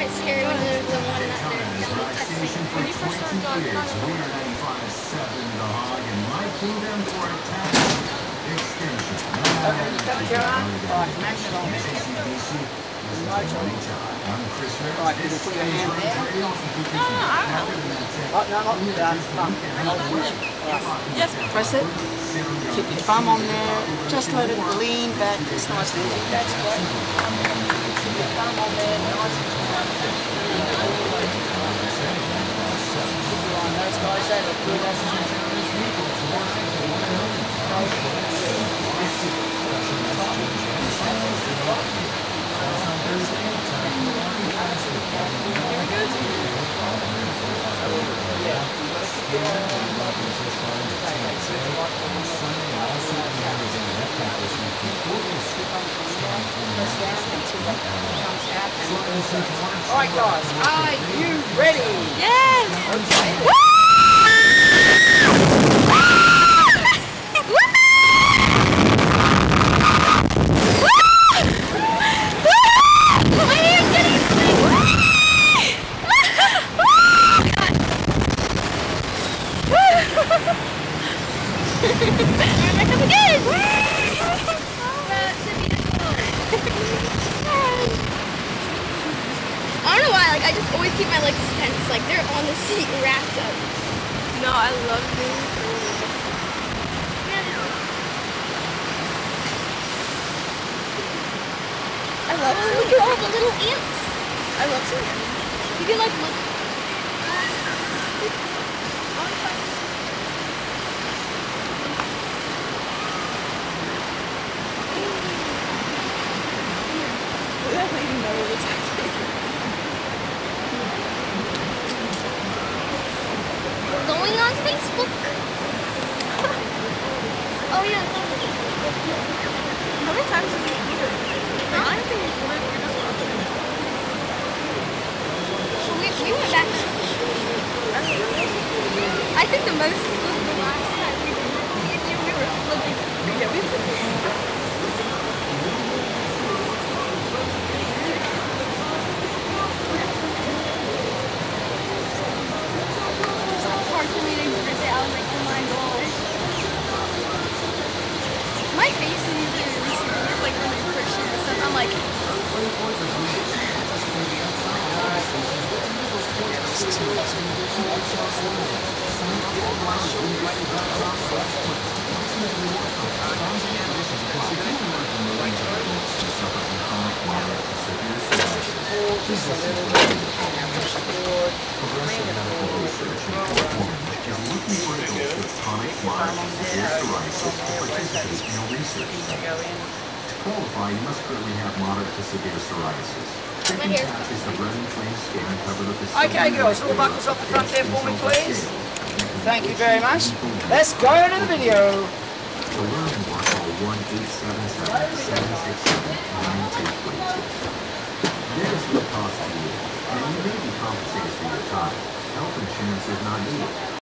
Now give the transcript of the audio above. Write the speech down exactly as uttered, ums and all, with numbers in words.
get scared when there's the one that they're down the testing. When you first started going, not a Winner ninety-five seven, the Hog, and my kingdom for attack extension. Okay, you cut your arm. Right, smash it on. I'm Chris Rivers. Right, you can put your hand there. No, no, I don't know. Right, no, not that. Thumb. Right. Yes. Press it. Keep your thumb on there. Just let it lean back just nice and easy. That's great. Keep your thumb on there, nice and tight. Keep your eye on those guys. They look good. Alright guys, are you ready? Yes! Okay. Here I come again! I don't know why, like, I just always keep my legs tense, like they're on the seat wrapped up. No, I love being I love oh, look at all the little ants. I love seeing it. You can like look. We don't even know what's happening. We're going on Facebook. Oh yeah. How many times have we recorded? I don't think we recorded, we just watched it. So we, we went back. I think the most was the last time we were, we were flipping. Yeah, we flipped. Hard for me to grip it. I was like, oh my gosh. My face is usually really serious, like when I'm Christian and stuff. I'm like, To qualify, you must currently have moderate to severe psoriasis. my hair's Is the red and flame skin covered with the Okay guys, all buckles off the front there for me please. Thank you very much. Let's go to the video. To learn more, call one eight seven seven, seven six seven, nine two two two. This will cost you, and you may be compensated for your time. Health insurance is not needed.